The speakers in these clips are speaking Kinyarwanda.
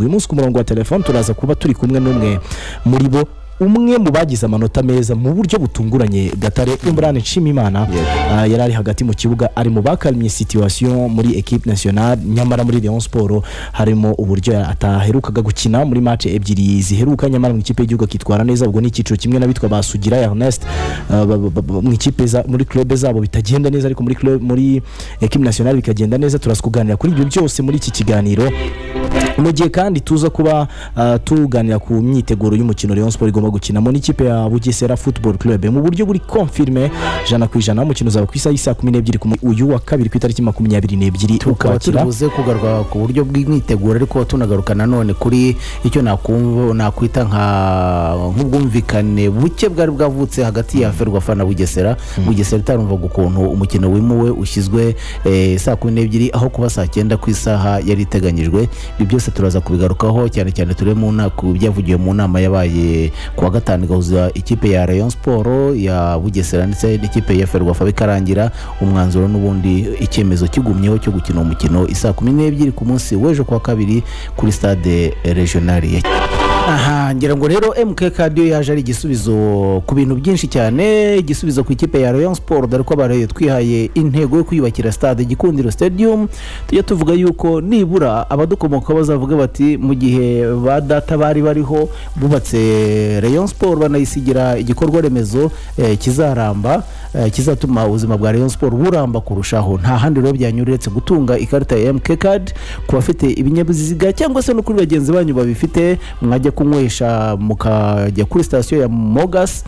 uyu munsi ku murongo wa telefone turaza kuba turi kumwe n'umwe muri bo, umwe mu bagize amanota meza mu buryo butunguranye. Gatare Imran Nshimiyimana yari ari hagati mu kibuga, ari mu bakalmye situation muri equipe nationale, nyamara muri Rayon Sport harimo uburyo ataherukaga gukina muri match ebyiri ziheruka, nyamara mu ikipe y'igihugu kitwara neza. Ubwo ni icyiciro kimwe n'abitwa basugira Ernest mu ikipe muri club zabo bitagenda neza, ariko muri equipe nationale bikagenda neza. Turaskuganira kuri ibyo byose muri iki kiganiro, mu gihe kandi tuza kuba tuganira ku myiteguro y'umukino Rayon Sport igomba gukinamo n'ikipe ya Bugesera Football Club mu buryo buri confirme 100% umukino uzaba ku isaha 12 ku uyu wa kabiri ku itariki 22 tukaba turibuze kugaruka ku buryo bw'imyiteguro, ariko tunagaruka nanone kuri icyo nakwita nk'ubwumvikane buke bwari bwavutse hagati ya Ferwafa na Bugesera. Bugesera itarumva gukuntu umukino wimuwe ushyizwe saa 12 aho kuba saa 9 ku isaha yari iteganyijwe. Ibi byose turaza kubigarukaho cyane cyane turi mu byavugiwe mu nama yabaye kuwa gatanu gahuza ikipe ya Rayon Sport ya Bugesera ndetse n'ikipe ya Ferwafa, bikarangira umwanzuro n'ubundi icyemezo kigumyeho cyo gukina umukino isaa 12 ku munsi w'ejo kuwa kabiri kuri stade regionale. Ngira ngo rero MK Cardio yaje ari igisubizo ku bintu byinshi cyane, igisubizo ku ikipe ya Rayon Sport, dore ko baraye twihaye intego yo kuyubakira stade Gikundiro Stadium. Tujya tuvuga yuko nibura abadukomoka bazavuga bati mu gihe ba data bari bariho bubatse Rayon Sport banayisigira igikorwa remezo kizaramba, kizatuma ubuzima bwa Rayon Sport buramba kurushaho. Nta handi rero byanyuretse gutunga ikarita ya MK Card ku bafite ibinyabiziga cyangwa se no kuri bagenzi banyu babifite, mwajya kunywesha mukajya kuri station ya Mogas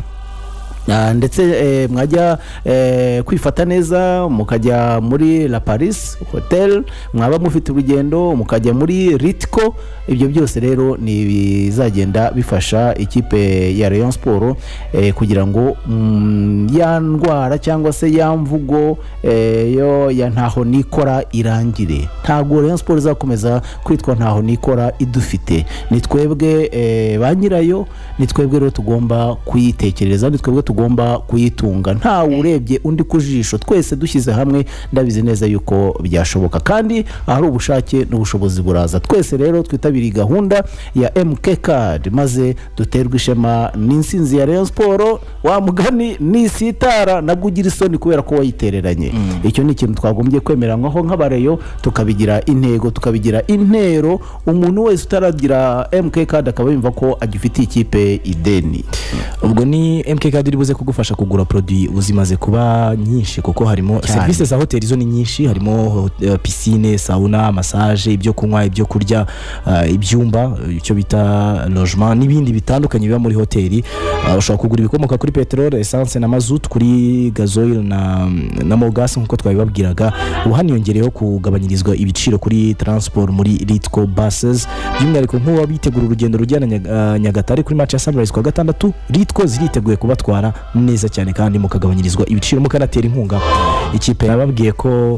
ndetse mwajya kwifata neza mukajya muri La Paris Hotel, mwaba mufite urugendo mukajya muri Ritco. Ibyo byose rero ni bizagenda bifasha ikipe ya Rayon Sport kugira ngo ya ndwara cyangwa se ya mvugo yo ya ntaho nikora irangire. Ntabwo Rayon Sport izakomeza kwitwa ntaho nikora idufite, ni twebwe ba nyirayo, ni twebwe rero tugomba kuyitekereza, ni twebwe tugomba kuyitunga. Nta urebye undi kujisho, twese dushyize hamwe ndabizi neza yuko byashoboka, kandi ahari ubushake n'ubushobozi buraza. Twese rero twitabiriye gahunda ya MK Card maze duterwa ishema n'insinzi ya Rayon Sport. Wa mugani nisitara nabwo ugira isoni kubera ko wayitereranye. Icyo ni ikintu twagombye kwemeranywaho nk'abareyo, tukabigira intego, tukabigira intero. Umuntu wese utaragira MK Card akaba yumva ko agifitiye ikipe ideni. Ubwo ni MK Card iribuze kugufasha kugura produit uzimaze kuba nyinshi, kuko harimo services za hoteli zo ni nyinshi, harimo piscine, sauna, massage, ibyo kunywa, ibyo kurya, ibyumba icyo bita logement n'ibindi bitandukanye biba muri hoteli. Ushobora kugura ibikomoka kuri petrol, essence na mazutu, kuri gasoil na mogas nkuko twabibabwiraga. Uhaniyongereho kugabanyirizwa ibiciro kuri transport muri Ritco buses, by'umwihariko nk'uwo bitegura urugendo rujyana Nyagatare kuri match ya Sunrise kwa gatandatu. Ritco ziriteguye kubatwara neza cyane kandi mukagabanyirizwa ibiciro, mukanatera inkunga ikipe. Yababwiye ko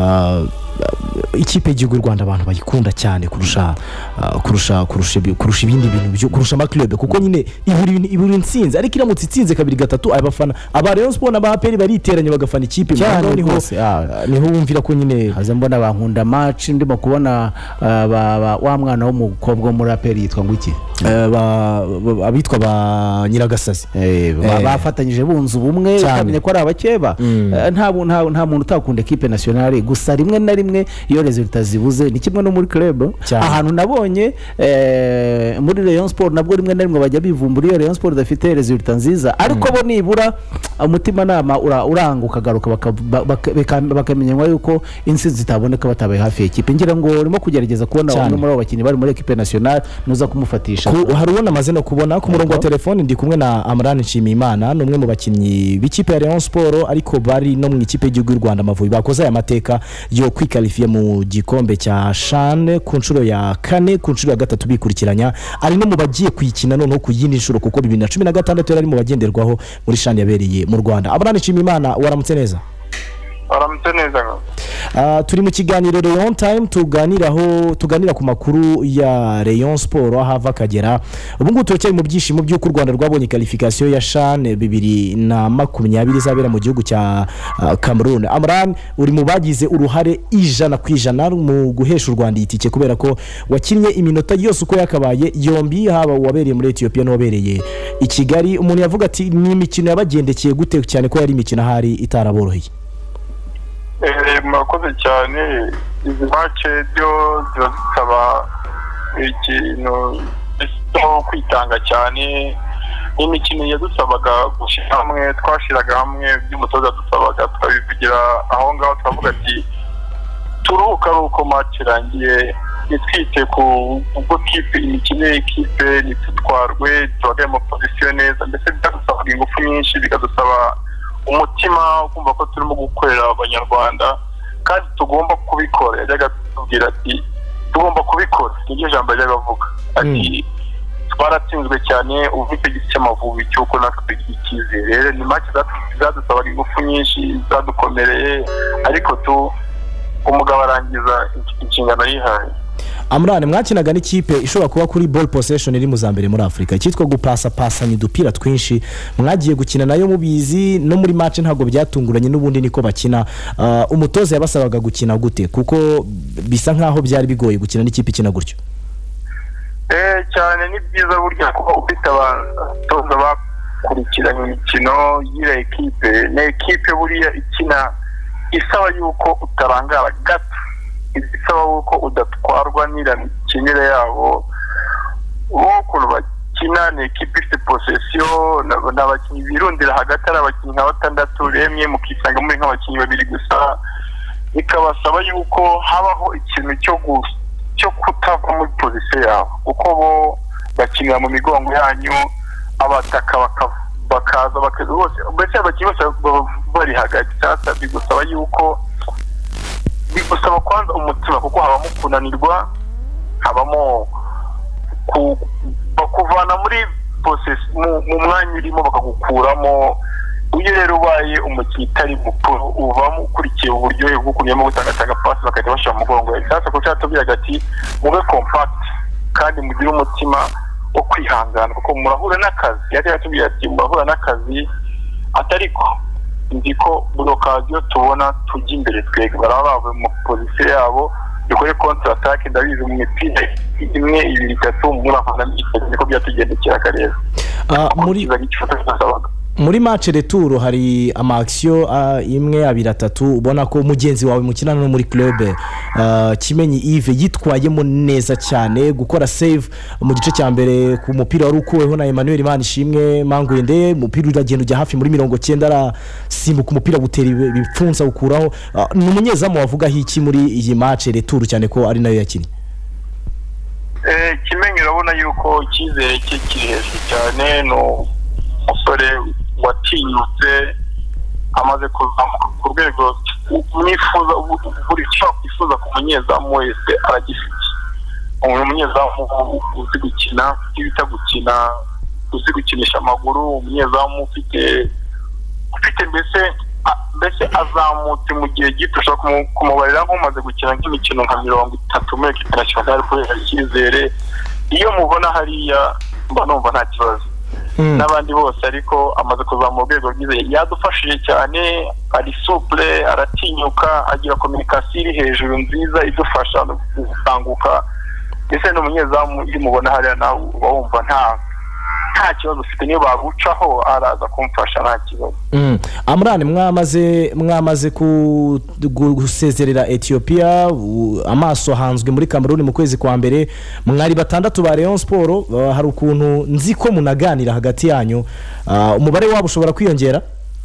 ikipe y'igihugu Rwanda abantu bayikunda cyane kurusha ibindi bintu, kurusha ama club, kuko nyine iburi insinzi, ariko iramutse itsinze kabiri gatatu abafana aba Rayon Sport na ba APR bariteranya bagafana ikipe. Niho wumvira ko nyine haza mbona bankunda match, ndimo kubona wa mwana w'umukobwa muri APR yitwa nguki, abitwa ba Nyiragasazi bafatanyije bunze ubumwe, kamenya ko ari abakeba. Nta muntu utakunda equipe nationale, gusa rimwe na rimwe iyo resultat zibuze ni kimwe no muri club. Ahantu nabonye muri Rayon Sport nabwo rimwe na rimwe bajya bivumbura iyo Rayon Sport dafite resultat nziza, ariko bo nibura umutima nama uranga ukagaruka bakamenywa yuko insinzi zitaboneka batabaye hafi equipe. Ngira ngo urimo kugerageza kubona bamwe muri abo bakinnyi bari muri equipe nationale nuza kumufatisha. Hari ubona amaze no kubona ku murongo wa telefone. Ndi kumwe na Amran Nshimiyimana, n'umwe mu bakinnyi b'ikipe ya Rayon Sport ariko bari no mu ikipe y'igihugu y'u Rwanda Amavubi, bakoze aya mateka yo kwikalifiye mu gikombe cya CHAN ku nshuro ya 4, ku nshuro ya 3 bikurikiranya. Ari no mu bagiye kuyikina noneho ku yindi nshuro, kuko 2016 yari mu bagenderwaho muri CHAN yabereye mu Rwanda. Amran Nshimiyimana, waramutse neza? aramutse neza. Turi mu kiganiro Rayon Time tuganira ku makuru ya Rayon Sport ahava kagera. Ubu ngubu turacyari mu byishimo by'uko u Rwanda rwabonye qualification ya CHAN 2020 izabera mu gihugu cya Cameroon. Amran, uri mu bagize uruhare 100% mu guhesha u Rwanda itike kubera ko wakinnye iminota yose uko yakabaye yombi, haba wabereye muri Ethiopia no wabereye i Kigali. Umuntu yavuga ati ni imikino yabagendekeye gute, cyane ko yari imikino hari itaraboroheye? Murakoze cyane. Izi match byo zirasaba ikintu cyo kwitanga cyane. Imikino yadusabaga gushyira hamwe, twashiraga hamwe by'umutoza dusabaga twabivugira aho ngaho, twavuga ati turuhuka uko match irangiye, nitwite ku kipe imikino y'ikipe nitutwarwe tubaga mu position neza, mbese byadusabaga ingufu nyinshi, bikadusaba umutima kumva ko turimo gukorera abanyarwanda kandi tugomba kubikora. Yajyaga tubwira ati tugomba kubikora, niryo jambo yajyaga avuga ati twaratsinzwe cyane ufite igice cy'Amavubi cyuko natwe icyizere. Rero ni match zadusabaga ingufu nyinshi, zadukomereye, ariko umugabo arangiza inshingano yihaye. Amran, mwakinaga n'ikipe ishobora kuba kuri ball possession iri mu zambere muri Afrika, cyitwa gupasapasanya udupira twinshi. Mwagiye gukina nayo mubizi, no muri match ntago byatunguranye, n'ubundi niko bakina. Umutoza yabasabaga gukina gute, kuko bisa nkaho byari bigoye gukina n'ikipe ikina gutyo? Cyane ni byiza burya kuba ufite abatoza bakurikiranye imikino y'ira ekipe, na ekipe buriya ikina isaba yuko utarangara gato, isaba yuko udatwarwa n'imikinire yabo. Ukuntu bakina ni ekipe ifite possession, n'abakinnyi birundira hagati, ari abakinnyi nka 6 remye mukisanga muri nk'abakinnyi 2 gusa, bikabasaba yuko habaho ikintu cyo kutava muri position yabo, uko bo bakinira mu migongo yanyu, abataka bakaza bose, mbese abakinnyi bose bari hagati. Sasa bigusaba yuko bigusaba kwanza umutima, kuko habamo kunanirwa, habamo bakuvana muri possession mu mwanya urimo bakagukuramo. Uyu rero ubaye umukinnyi utari mukuru uvamo ukurikiye uburyohe bwo kunyamo gutanga pass bakajya bashira mu mugongo. Sasa ko cyatubwira gati mube compact kandi mugire umutima wo kwihangana, kuko murahura n'akazi. Yatubwira ati murahura n'akazi, atariko ndiko blockade tubona tujya imbere twege baraba mu position yabo, dukore counter attack. Ndabizi mu mipira 1-2-3 murafana niko byatugendekera kareza. Muri match retour hari ama action 1 2 3 ubona ko mugenzi wawe mukinana no muri club Kimenyi Yves yitwayemo neza cyane, gukora save mu gice cya mbere ku mupira wari ukuweho na Emmanuel Manishimwe Mangwende, umupira uragenda ujya hafi muri 90 arasimbuka umupira gutera bipfunsa ukuraho. Ni umunyezamu wavuga hiki muri iyi match retour, cyane ko ari nayo yakinnye? Kimenyi urabona yuko icyizere cye kiri hejuru cyane, no musore watinyutse, amaze kuzamuka ku rwego nifuza buri cyo ifuza ku munyezamu wese aragifite. Umunyezamu uzi gukina, ibita gukina, uzi gukinisha amaguru, umunyezamu ufite mbese azamutse mu gihe gito, ushobora kumubarira nk'umaze gukina nk'imikino nka 30 muri international kubera icyizere. Iyo mubona hariya mba numva nta kibazo n'abandi bose, ariko amaze kuzamura urwego rwiza, yadufashije cyane, ari souple, aratinyuka, agira communication iri hejuru nziza idufasha gusanguka. Ese no munyezamu iyo mubona hariya nawe wumva nta kibazo ufite, niyo bagucaho araza kumfasha nta kibazo. Amran, mwamaze gusezerera Ethiopia, amaso hanzwe muri Cameroon mu kwezi kwa mbere, mwari 6 ba Rayon Sport. Hari ukuntu nzi ko munaganira hagati yanyu, umubare wabo ushobora kwiyongera?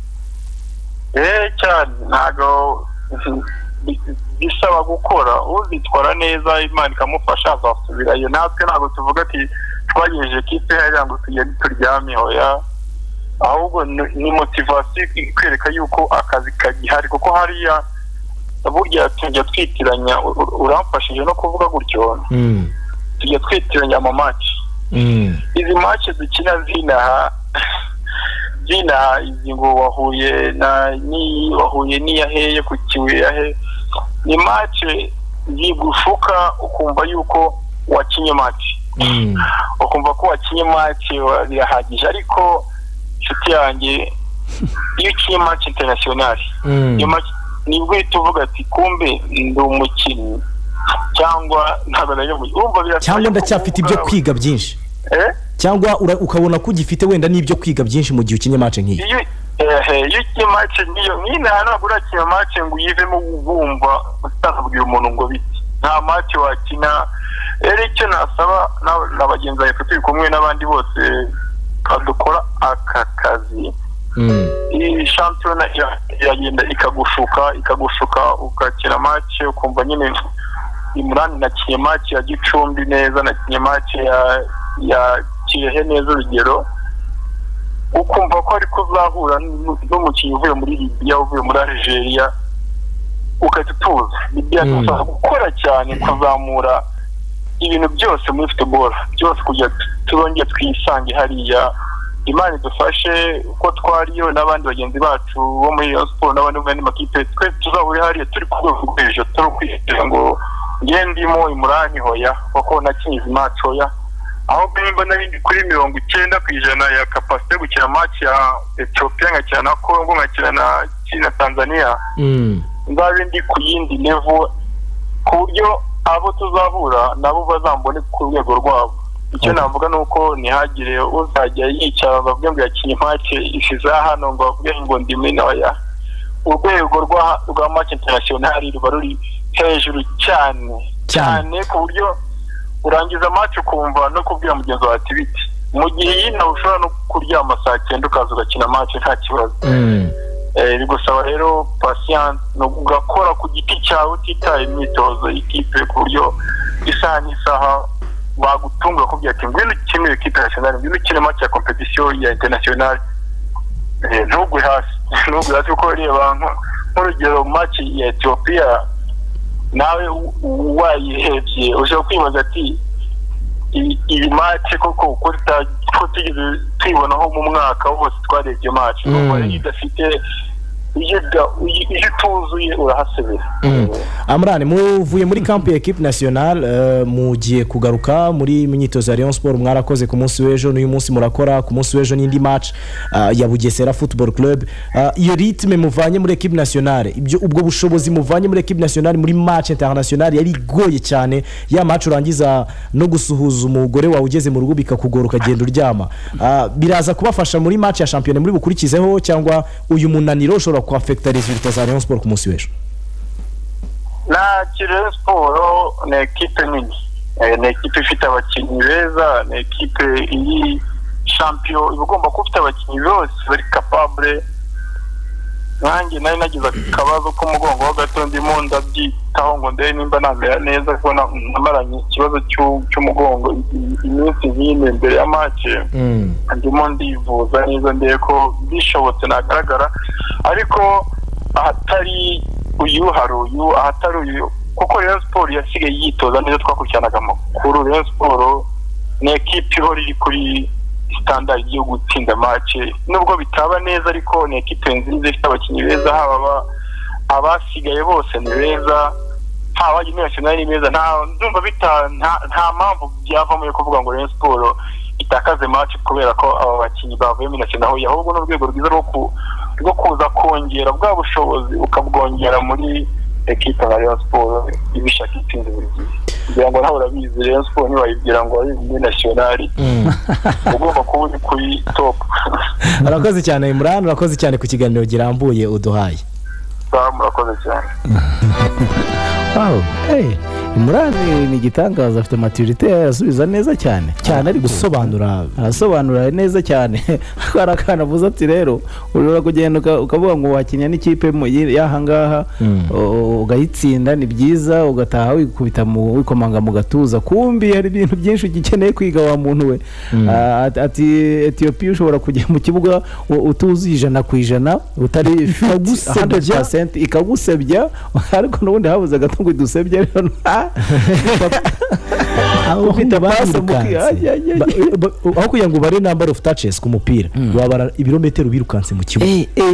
Cyane, ntago bisaba gukora, uzitwara neza Imana ikamufasha azasubirayo. Natwe ntago tuvuga ati twagejeje kipe hariya ngo turyame, hoya, ahubwo ni motivation ikwereka yuko akazi kagihari, kuko hariya burya tujya twitiranya, uramfashije no kuvuga gutyo, tujya twitiranya ama match. Izi match dukina zinaha byina izi ngo wahuye n'iyaheye ku kibuye yahe ni match zigushuka ukumva yuko wakinye match ukumva ko wakinye match birahagije ariko inshuti yanjye iyo ukinye match international nibwo tuvuga ati kumbe ndi umukinnyi cyangwa ntabwo nayo cyangwa ndacyafite ibyo kwiga byinshi cyangwa ukabona ko ugifite wenda n'ibyo kwiga byinshi mu gihe ukinye match nk'iyi iyo ukinye match nk'iyo ntabwo urakina match ngo uyivemo wumva utabwira umuntu ngo biti nta match wakina rero icyo nasaba na bagenzi bawe turi kumwe n'abandi bose dukora aka kazi iyi shampiyona iragenda ikagushuka ugakina match ukumva nyine Imran nakinye match ya Gicumbi neza nakinye match ya Kirehe neza urugero ukumva ko ari kuzahura n'umukinnyi uvuye muri Libya uvuye muri Algeria ukatutuza Libya gukora cyane kuzamura ibintu byose muri football byose kujya turongeye twisange hariya Imana idufashe uko twariyo n'abandi bagenzi bacu bo muri sport n'abandi mu makipe twe tuzahura hariya turi ku rwego rw'ejo turi kwitira ngo ndimo Imran hoya kuko nakinze match hoya aho bimba nari kuri 90% ya capacity gukina match ya Ethiopia ngakina na Congo ngakina na Tanzania ndabe ndi ku yindi level ku buryo abo tuzahura nabo bazambone ku rwego rwabo icyo navuga nuko ntihagire uzajya yicara bavuga ngo yakinye match ishize hano ngo bavuge ngo ndimo noya urwego rwa match international ruba ruri hejuru cyane ku buryo urangiza match ukumva no kubwira mugenzi wawe ati biti mu gihe yina ushobora no kuryama saa 9 ukaza ugakina match nta kibazo bigusaba rero patience no gukora ku giti cyawe utitaye imyitozo ikipe ku buryo isaha n'isaha bagutunga kubwira ati ngwino ukine ikipe nationale ngwino ukine match ya competition ya international ntugwe hasi uko reba nk'urugero match ya Ethiopia nawe wayihebye ushobora kwibaza ati iyi match koko ko tugeze twibonaho mu mwaka wose twarebye match kuko idafite iyo tuzuye urahasebera Amran muvuye muri camp ya equipe nationale mugiye kugaruka muri myitozo ya Rayon Sport mwarakoze ku munsi w'ejo n'uyu munsi murakora ku munsi w'ejo n'indi match ya Bugesera Football Club iyo ritme muvanye muri equipe nationale ibyo ubwo bushobozi muvanye muri equipe nationale muri match internationale yari goye cyane ya match urangiza no gusuhuza umugore wawe ugeze mu rugo bikakugora ukagenda uryama biraza kubafasha muri match ya championnat muri bukurikizeho cyangwa uyu munaniro ushobora ku affecta resultats za Rayon Sport ku munsi w'ejo na Rayon Sport ni equipe nini ni equipe ifite abakinnyi beza ni equipe iyi champion igomba kufite abakinnyi bose bari capable nanjye nari nagize akabazo k'umugongo wa gato ndimo ndabyitaho ngo ndebe nimba namera neza ko namaranye ikibazo cy'umugongo iminsi nk'ine mbere ya match ndimo ndivuza neza ndebe ko bishobotse nagaragara ariko ahatari uyu ahatari uyu kuko Rayon Sport yasigaye yitoza neza twakurikiranaga amakuru Rayon Sport ni equipe ihora iri kuri standard yo gutsinda match nubwo bitaba neza ariko ni equipe nziza ifite abakinnyi beza haba abasigaye bose ni beza haba national ni beza ndumva nta mpamvu byavamo yo kuvuga ngo Rayon Sport itakaze match kubera ko aba bakinnyi bavuye mu national ahubwo n'urwego rwiza rwo kuza kongera bwa bushobozi ukabwongera muri equipe ya Rayon Sport ibishaka itsinze buri gihe kugira ngo nawe urabizi Rayon Sport ntibayibwira ngo ari muri national ugomba kuba uri kuri top. Urakoze cyane Imran urakoze cyane ku kiganiro girambuye uduhaye. Murakoze cyane. Imran ni igitangaza afite maturité yasubiza neza cyane ari gusobanura neza cyane akarakana avuze ati rero urura kugenda ukavuga ngo wakinya n'ikipe yaha ngaha ugayitsinda ni byiza ugataha wikubita mu wikomanga mu gatuza kumbi hari ibintu byinshi ugikeneye kwiga wa muntu we ati Ethiopia ushobora kujya mu kibuga utuzi 100% utari 100% ikagusebya ariko n'ubundi habuze gato ngo idusebye rero ufite pasi aho kugira ngo ubare number of touches ku mupira wabara ibirometero birukanse mu kibuga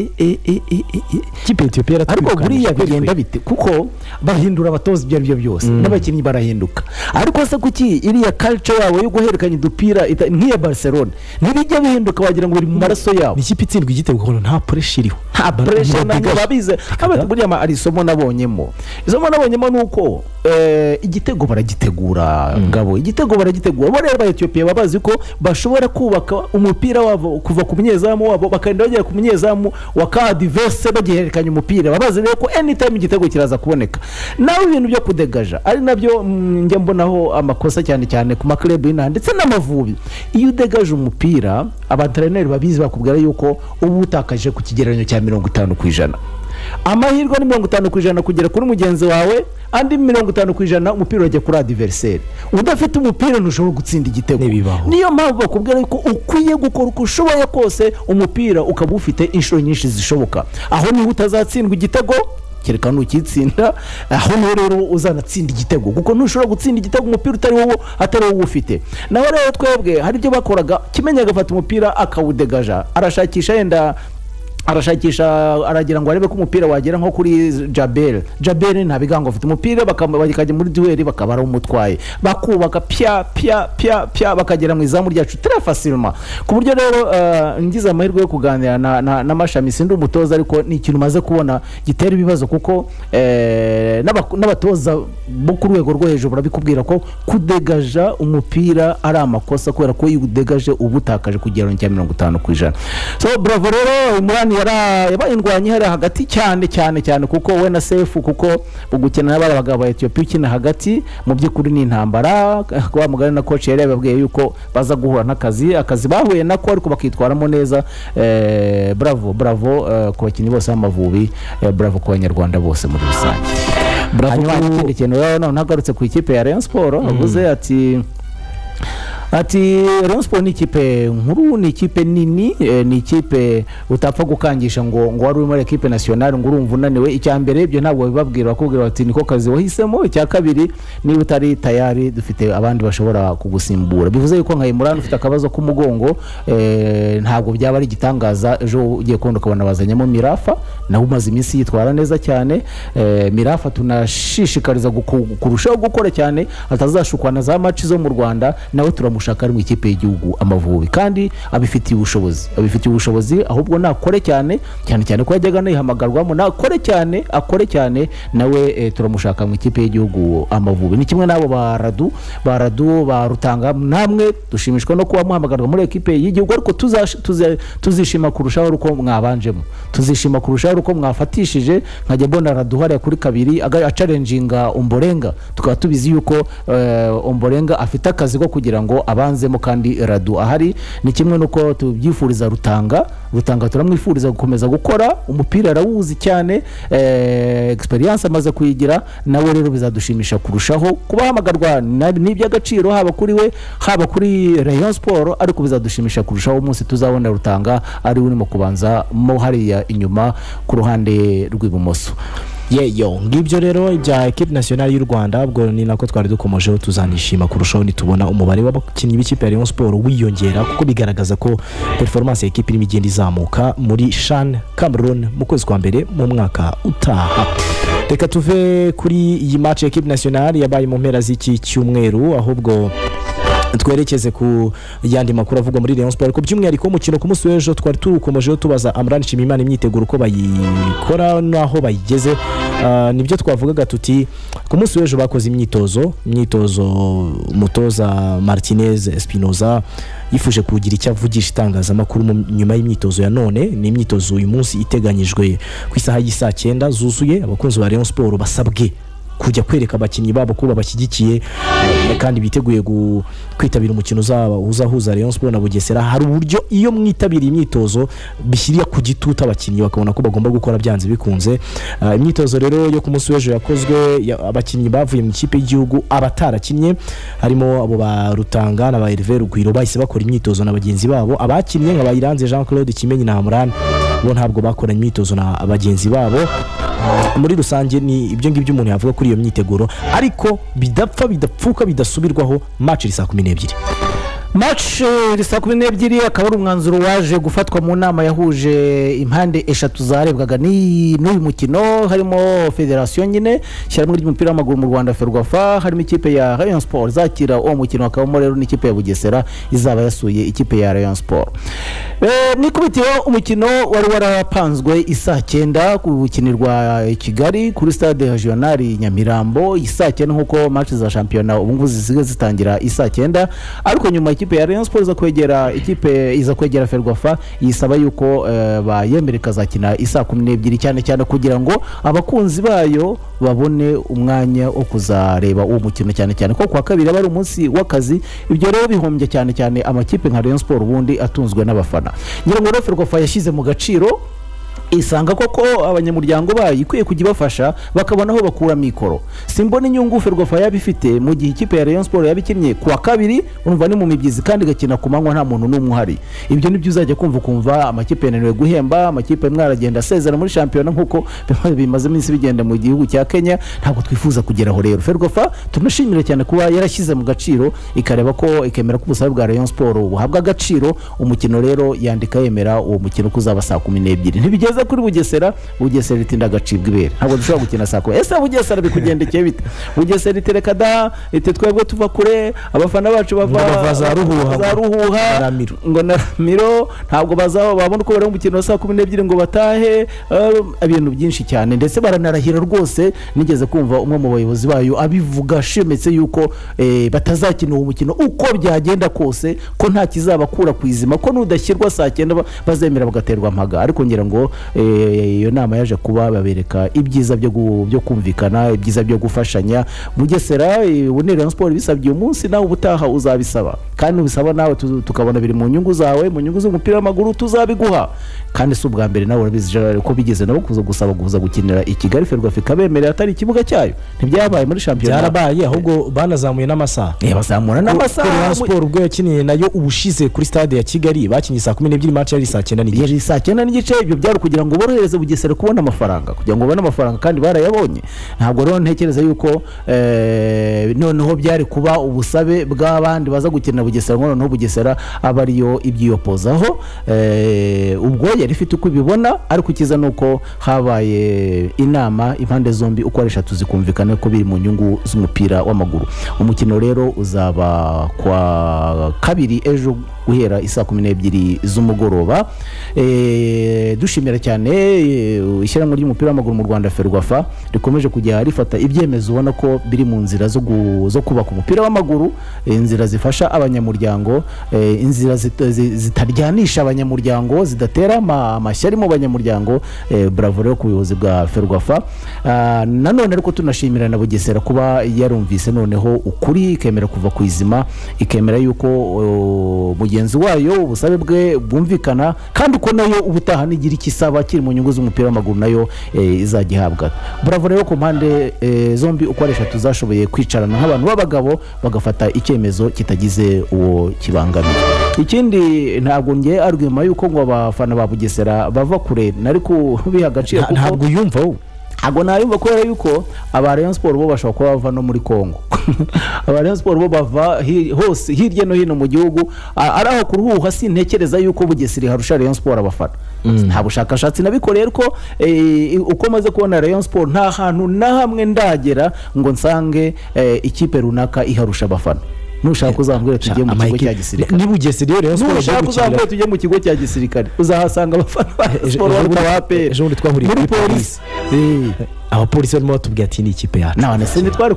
kipe Ethiopia ariko buriya bigenda bite kuko bahindura abatoza ibyo aribyo byose n'abakinnyi barahinduka ariko se kuki iriya culture yabo yo guhererekanya udupira nk'iya Barcelona ntibijya bihinduka wagira ngo biri mu maraso yabo ni ikipe itsindwa igitego kuko nta pressure iriho nta pressure ntabwo babize buriya ari isomo nabonyemo nuko igitego baragitegura ngabo igitego baragitegura bo rero ba Ethiopia babazi ko bashobora kubaka umupira wabo kuva ku munyezamu wabo bakagenda bagera ku munyezamu wa kadivese bagihererekanya umupira babazi rero ko anytime igitego kiraza kuboneka nawe ibintu byo kudegaja ari nabyo njye mbonaho amakosa cyane cyane ku maklub y'inaha ndetse n'Amavubi iyo udegaje umupira abatreneri babizi bakubwira yuko ubu utakaje ku kigereranyo cya 50%. Amahirwe ni 50% kugera kuri mugenzi wawe andi 50% umupira wajya kuri adversaire udafite umupira ntushobora gutsinda igitego niyo mpamvu bakubwira ko ukwiye gukora uko ushoboye kose umupira ukaba ufite inshuro nyinshi zishoboka aho niho utazatsindwa igitego kereka nukitsinda aho rero uzanatsinda igitego kuko ntushobora gutsinda igitego umupira atari wowe ufite naho rero twebwe hari ibyo bakoraga kimenya agafata umupira akawudegaja arashakisha aragira ngo arebe ko umupira wagera nko kuri Jabel nta bigango afite umupira bakajya muri duel bakabara umutwaye bakubaka pya bakagera mu izamu ryacu très facilement ku buryo rero ngize amahirwe yo kuganira na Mashami sindi umutoza ariko ni ikintu maze kubona gitera ibibazo kuko n'abatoza bo ku rwego rwo hejuru barabikubwira ko kudegaja umupira ari amakosa kubera ko iyo udegaje ubutakaje kugera cya 50%. So bravo rero Imran yabaye indwanyi hari hagati cyane kuko we na Sefu kuko ugukina n'abagabo ba Ethiopia ukina hagati mu by'ukuri ni intambara kwa mugari na coach yari yababwiye yuko baza guhura n'akazi bahuye nako ariko bakitwaramo neza. Bravo ku bakinnyi bose b'Amavubi, bravo ku banyarwanda bose muri rusange. Bravo ikindi kintu rero nagarutse ku ikipe ya Rayon Sport avuze ati Rayon Sport ni ikipe nkuru, ni ikipe nini, ni ikipe utapfa gukangisha ngo wari uri muri equipe nationale ngo urumva unaniwe. Icya mbere ibyo ntabwo bibabwira bakubwira bati niko kazi wahisemo. Icya kabiri niba utari tayari dufite abandi bashobora kugusimbura. Bivuze yuko nka Imran ufite akabazo k'umugongo, ntabwo byaba ari gitangaza ejo ugiye kubona ukabona bazanyamo Mirafa nawe umaze iminsi yitwara neza cyane. Mirafa tunashishikariza kurushaho gukora cyane atazashukwa na za match zo mu Rwanda, nawe turamushaka ari mu ikipe y'igihugu Amavubi kandi abifitiye ubushobozi ahubwo nakore cyane ko yajyaga nihamagarwamo nakore cyane nawe turamushaka mu ikipe y'igihugu Amavubi. Ni kimwe nabo baradu barutanga, namwe dushimishwa no kuba muhamagarwa muri ekipe y'igihugu, ariko tuzishima kurushaho uko mwabanjemo, tuzishima kurushaho uko mwafatishije nkajya mbona raduhare kuri kabiri acalenjinga Ombolenga, tukaba tubizi yuko Ombolenga afite akazi ko kugira ngo abanzemo kandi radu ahari. Ni kimwe nuko tubyifuriza Rutanga turamwifuriza gukomeza gukora umupira, arawuzi cyane, experience amaze kuyigira, nawe rero bizadushimisha kurushaho kubahamagarwa n'iby'agaciro haba kuri we haba kuri Rayon Sport, ariko bizadushimisha kurushaho umunsi tuzabona Rutanga ari urimo kubanza mo hariya inyuma ku ruhande rw'ibumoso. Ngibyo rero bya equipe nationale y'u Rwanda, ubwo ni nako twari dukomojeho. Tuzanishima kurushaho nitubona umubare w'abakinnyi b'ikipe ya Rayon Sport wiyongera, kuko bigaragaza ko performance ya equipe irimo igenda izamuka muri CHAN Cameroon mu kwezi kwa mbere mu mwaka utaha. Reka tuve kuri iyi match ya equipe nationale yabaye mu mpera z'iki cyumweru, ahubwo twerekeze ku yandi makuru avugwa muri Rayon Sport. Ko by'umwihariko umukino ku munsi w'ejo twari tukomejeho tubaza Amran Nshimiyimana imyiteguro uko bayikora naho bayigeze. Nibyo twavugaga tuti ku munsi w'ejo bakoze imyitozo umutoza Martinez Espinoza yifuje kugira icyo avugisha itangazamakuru nyuma y'imyitozo ya none. Ni imyitozo uyu munsi iteganyijwe ku isaha y'isa 9 zuzuye. Abakunzi ba Rayon Sport basabwe kujya kwereka abakinnyi babo ko babashyigikiye kandi biteguye kwitabira umukino uzahuza Rayon Sport na Bugesera. Hari uburyo iyo mwitabira imyitozo bishyiriye ku gituta abakinnyi bakabona ko bagomba gukora byanze bikunze. Imyitozo rero yo ku munsi w'ejo yakozwe, abakinnyi bavuye mu kipe y'igihugu abatarakinnye harimo abo ba Rutanga na ba Hervé Rugwiro bahise bakora imyitozo na bagenzi babo. Abakinnye nka Bayiranze Jean Claude Kimenyi na Amran bo ntabwo bakoranye imyitozo na bagenzi babo. muri rusange ni ibyo ngibyo umuntu yavuga kuri iyo myiteguro ariko bidapfa bidapfuka bidasubirwaho match iri saa 12. match saa 12 akaba ari umwanzuro waje gufatwa mu nama yahuje impande eshatu zarebwaga n'uyu mukino harimo federasiyo nyine shyirahamwe ry'umupira w'amaguru mu Rwanda Ferwafa, harimo ikipe ya Rayon Sport zakira uwo mukino, hakabamo rero n'ikipe ya Bugesera izaba yasuye ikipe ya Rayon Sport. Nikubitiye umukino wari warapanzwe isaa 9 gukinirwa i Kigali kuri stade regional Nyamirambo isaa 9 nkuko match za shampiyona ubu ngubu zisigaye zitangira isaa 9, ariko nyuma ikipe ya Rayon Sport iza kwegera Ferwafa yisaba yuko bayemereka zakina isaa 12 cyane cyane kugira ngo abakunzi bayo babone umwanya wo kuzareba uwo mukino cyane cyane ko kwa kabiri bari umunsi w'akazi. Ibyo rero bihombye cyane cyane amakipe nka Rayon Sport ubundi atunzwe n'abafana. Ngira ngo Ferwafa yashize mu gaciro isanga koko abanyamuryango bayo ikwiye kujya bafasha bakabona aho bakura mikoro. Simbona inyungu Ferwafa yabifite mu gihe ikipe ya Rayon Sport yabikinnye kwa kabiri urumva ni mu mibyizi kandi gakina ku manywa nta muntu n'umwe uhari. Ibyo nibyo uzajya kumva amakipe yananiwe guhemba, amakipe mwaragenda asezera muri shampiyona nkuko bimaze iminsi bigenda mu gihugu cya Kenya. Ntabwo twifuza kugeraho rero. Ferwafa tunashimira cyane kuba yarashyize mu gaciro ikareba ko ikemera ko ubusabe bwa Rayon Sport buhabwa agaciro. Umukino rero yandika yemera uwo mukino kuzaba saa 12. Ntibigeze kuri Bugesera itinda gacibwa ibere, ntabwo dushobora gukina saa 10. Ese Bugesera bikugendekeye bite? Bugesera itereka da twebwe tuva kure, abafana bacu bava za ruhuha ngo na Miro ntabwo bazaba babona uko bari mu mukino saa 12 ngo batahe. Ibintu byinshi cyane ndetse baranarahira rwose. Nigeze kumva umwe mu bayobozi bayo abivuga shemetse yuko batazakina uwo mukino uko byagenda kose, ko nta kizabakura kwizima, ko nudashyirwa saa 9 bazemera bagaterwa amaga. Ariko ngira ngo iyo nama yaje kuba babereka ibyiza byo kumvikana, ibyiza byo gufashanya. Bugesera ubone Rayon Sport bisabye umunsi nawe ubutaha uzabisaba, kandi ubisaba nawe tukabona biri mu nyungu zawe, mu nyungu z'umupira w'amaguru tuzabiguha. Kandi si ubwa mbere nawe urabizije ko bigeze nabo kuza gusaba gukinira i Kigali Ferwafa ikabemerera atari ikibuga cyayo. Ntibyabaye muri shampiyona, byarabaye ahubwo banazamuye n'amasaha. Bazamura n'amasaha. Rayon Sport ubwo yakiniye nayo ubushize kuri stade ya Kigali bakinye saa 12 match yari saa 9 n'igice. Yari saa 9 n'igice. Ibyo byari kugira ngo borohereze Bugesera kubona amafaranga, kugira ngo babone amafaranga kandi barayabonye. Ntabwo rero ntekereza yuko noneho byari kuba ubusabe bw'abandi baza gukinira Bugesera ngo noneho Bugesera aba ariyo ibyiyopozaho. Ubwo yari ifite uko ibibona, ariko kiza nuko habaye inama impande zombi uko ari eshatu zikumvikana ko biri mu nyungu z'umupira w'amaguru. Umukino rero uzaba kwa kabiri ejo guhera isaa 12 z'umugoroba. Dushimira cyane ishyirahamwe ry'umupira w'amaguru mu Rwanda Ferwafa rikomeje kujya rifata ibyemezo ubona ko biri mu nzira zo kubaka umupira w'amaguru, inzira zifasha abanyamuryango, inzira zitaryanisha abanyamuryango, zidatera amashyari mu banyamuryango. Bravo rero ku buyobozi bwa Ferwafa. Nanone ariko tunashimira na Bugesera kuba yarumvise noneho ukuri, ikemera kuva ku izima, ikemera yuko mugenzi wayo ubusabe bwe bwumvikana, kandi uko nayo ubutaha nigira ikisaba kiri mu nyungu z'umupira w'amaguru nayo izagihabwa. Bravo rero ku mpande zombi uko ari eshatu zashoboye kwicarana nk'abantu b'abagabo bagafata icyemezo kitagize uwo kibangamiye. Ikindi ntabwo ngiye argument yuko ngo abafana ba Bugesera bava kure nari kubiha agaciro kuko ntabwo yumva Ago nayumva ko yuko aba Rayon Sport bo bashobora kuba bava no muri Kongo. Aba Rayon Sport bo bava hose hirya no hino mu gihugu, araho kuruhuha sintekereza yuko Bugesera harusha Rayon Sport abafana. Nta bushakashatsi nabikoreye ariko uko maze kubona Rayon Sport nta hantu na hamwe ndagera ngo nsange ikipe runaka iharusha abafana. Nushaka kuzambwira tujye mu kigo cya gisirikare. Ni Bugesera Rayon Sport nushaka kuzambwira tujye mu kigo cya gisirikare uzahasanga abafana ba Sport w'abape. Ejo ndi twahuriye muri polisi. Abapolisi barimo batubwira ati ni ikipe yacu. None se twari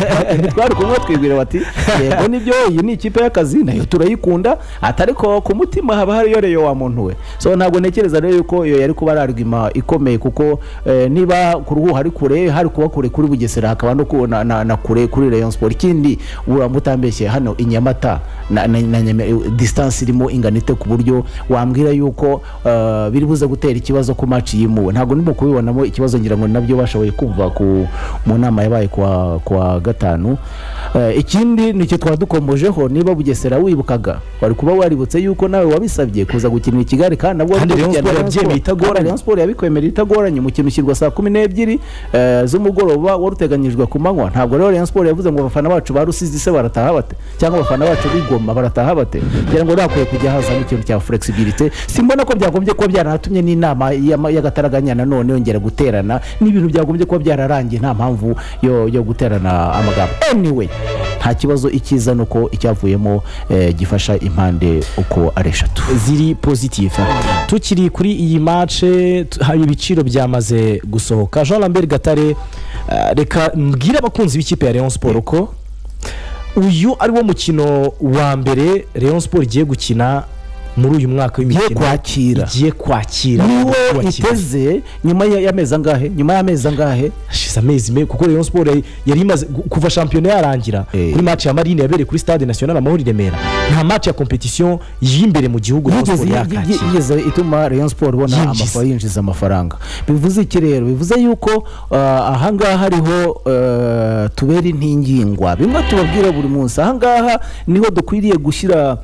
kumwe twibwira bati yego nibyo iyi ni ikipe y'akazi nayo turayikunda, atariko ku mutima haba hari yoreyo wa muntu we. So ntabwo nekereza rero yuko iyo yari kuba ararwima ikomeye, kuko niba kuruhu hari kure hari kuba kure kuri Bugesera hakaba no kubona na kure kuri Rayon Sport. Ikindi uramutambeshye hano Inyamata na distance irimo inganite ku buryo wambwira yuko biri buze gutera ikibazo ku match yimuwe. Ntabwo ndimo kubibonamo ikibazo ngira ngo nabyo basha twashoboye kumva mu nama yabaye kwa gatanu. Ikindi nicyo twadukombojeho, niba Bugesera wibukaga wari kuba waributse yuko nawe wabisabye kuza gukinira i Kigali kandi nabwo Rayon Sport yabikwemerera itagoranye. Umukino ushyirwa saa 12 z'umugoroba wari uteganyijwe ku manywa. Ntabwo rero Rayon Sport yavuze ngo abafana bacu ba Rusizi se barataha bate cyangwa abafana bacu b'Igoma barataha bate, kugira ngo nakwiye kujya hazamo ikintu cya flexibility. Simbona ko byagombye kuba byaratumye n'inama y'agataraganya nanone yongera guterana, n'ibintu byagombye kuba byararangiye nta mpamvu yo guterana amagambo. Anyway, nta kibazo, ikiza nuko icyavuyemo gifasha impande uko ari eshatu ziri positive. Tukiri kuri iyi match, hari ibiciro byamaze gusohoka. Jean Lambert Gatare, reka mbwira abakunzi b'ikipe ya Rayon Sport ko uyu ari wo mukino wa mbere Rayon Sport igiye gukina muri uyu mwaka w'imikino igiye kwakira. Niwo iteze nyuma y'amezi angahe hashize amezi kuko Rayon Sport yari imaze kuva shampiyona yarangira kuri match ya Marine yabereye kuri Stade National Amahoro i Remera. Nta match ya competition y'imbere mu gihugu Rayon Sport yigeze ituma Rayon Sport ibona yinjiza amafaranga. Bivuze iki rero? Bivuze yuko ahangaha hariho tubera intingingwa, bimwe tubabwira buri munsi. Ahangaha niho dukwiriye gushyira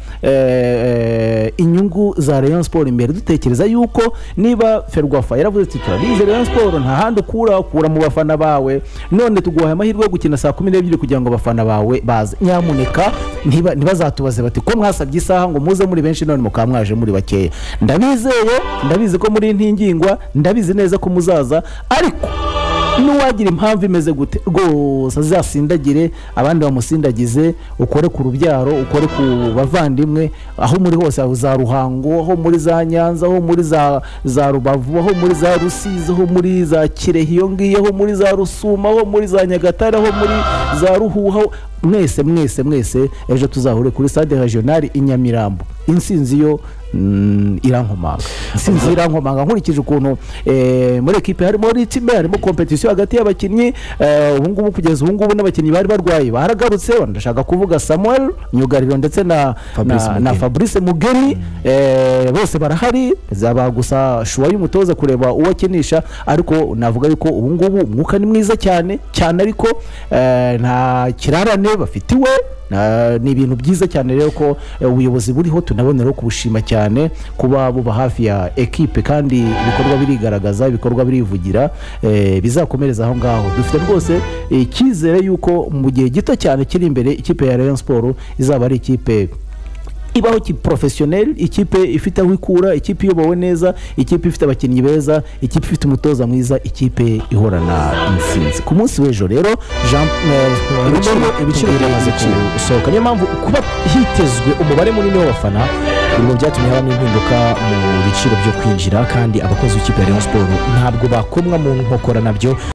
inyungu za Rayon Sport imbere, dutekereza yuko niba Ferwafa yaravuze ati turabize Rayon Sport nta handi ukura mu bafana bawe, none tuguhaye amahirwe yo gukina saa 12 kugira ngo abafana bawe baze. Nyamuneka ntibazatubaze bati ko mwasabye isaha ngo muze muri benshi none mukamwaje muri bakeya. Ndabizi ko muri intingingwa, ndabizi neza ko muzaza, ariko nuwagira impamvu imeze gute rwose azasindagire abandi bamusindagize, ukore ku rubyaro, ukore ku bavandimwe, aho muri hose, aho za Ruhango, aho muri za Nyanza, aho muri za Rubavu, aho muri za Rusizi, aho muri za Kirehe, iyo ngiyo, aho muri za Rusuma, aho muri za Nyagatare, aho muri za Ruhuha. Mwese ejo tuzahure kuri Stade Regional i Nyamirambo. Insinzi yo irankomanga nkurikije ukuntu muri equipe harimo ritime, harimo competition hagati y'abakinnyi. Ubu ngubu kugeza ubu ngubu n'abakinnyi bari barwaye baragarutse, ndashaka kuvuga Samuel Nyugariro ndetse na Fabrice Mugeni, bose barahari. Zaba gusa shuwa y'umutoza kureba uwo akinisha, ariko navuga yuko ubu ngubu umwuka ni mwiza cyane, ariko nta kirarane bafitiwe. Ni ibintu byiza cyane rero ko ubuyobozi buriho tunabonera kubushima cyane kuba buba hafi ya equipe, kandi ibikorwa birigaragaza, ibikorwa birivugira. Bizakomereza aho ngaho. Dufite rwose icyizere yuko mu gihe gito cyane kiri imbere ikipe ya Rayon Sport izaba ari ikipe ibaho professionnel, ikipe ifite aho ikura, ikipe iyobowe neza, ikipe ifite abakinnyi beza, ikipe ifite umutoza mwiza, ikipe ihorana intsinzi. Ku munsi w'ejo rero ibiciro byamaze gusohoka, niyo mpamvu kuba hitezwe umubare munini w'abafana ibintu byatumye habamo impinduka mu biciro byo kwinjira, kandi abakozi b'ikipe ya Rayon Sport ntabwo bakomwa mu nkokora nabyo.